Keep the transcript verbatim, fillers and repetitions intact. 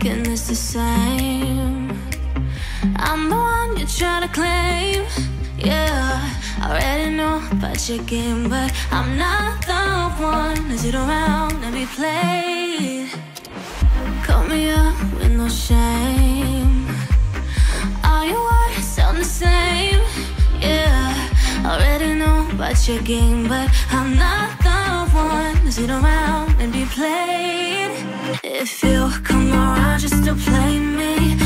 thinking it's the same. I'm the one you try to claim. Yeah, I already know about your game, but I'm not the one to sit around and be played. Call me up with no shame. All your words sound the same. Yeah, I already know about your game, but I'm not the one to sit around and be played. If you come around just to play me,